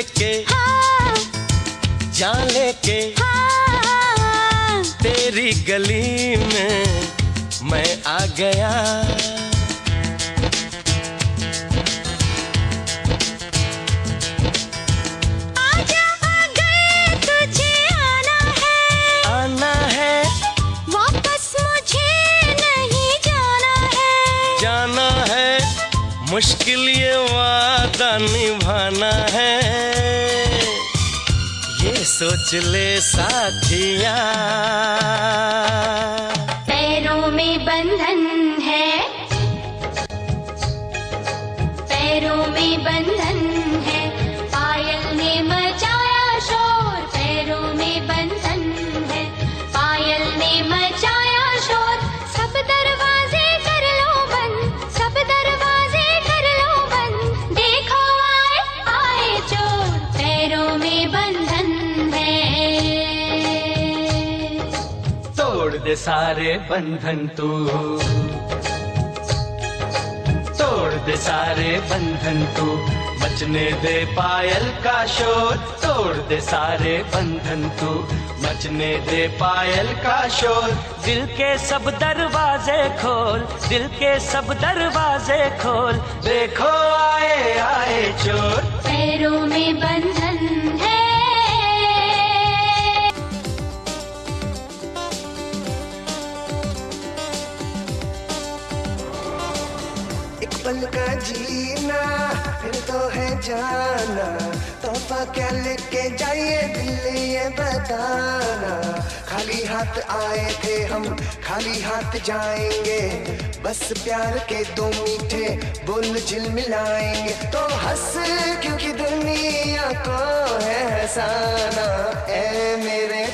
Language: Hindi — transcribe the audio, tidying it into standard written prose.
लेके हाँ, जान लेके हाँ, तेरी गली में मैं आ गया। आजा आ गए तुझे आना है, वापस मुझे नहीं जाना है, मुश्किल ये वादा निभाना है, ये सोच ले साथिया। पैरों में बंधन है, पैरों में बंधन है, पायल ने मचाया शोर। पैरों में बंधन है, पायल ने मचाया शोर। सब दरवाजे कर लो बंद, सब दरवाजे कर लो बंद, देखो आए आए चोर। पैरों में बंधन है। तोड़ दे सारे बंधन तू, तोड़ दे सारे बंधन तू, मचने दे पायल का शोर। तोड़ दे सारे बंधन तू, मचने दे पायल का शोर। दिल के सब दरवाजे खोल, दिल के सब दरवाजे खोल, देखो आए आए चोर। पैरों में बंधन है। एक पल का जीना फिर तो है जाना, तोहफा क्या लेके जाइए दिल ये बताना। खाली हाथ आए थे हम, खाली हाथ जाएंगे, बस प्यार के दो मीठे बोल झिलमिलाएंगे। तो हंस क्योंकि दुनिया को है हंसाना, ए मेरे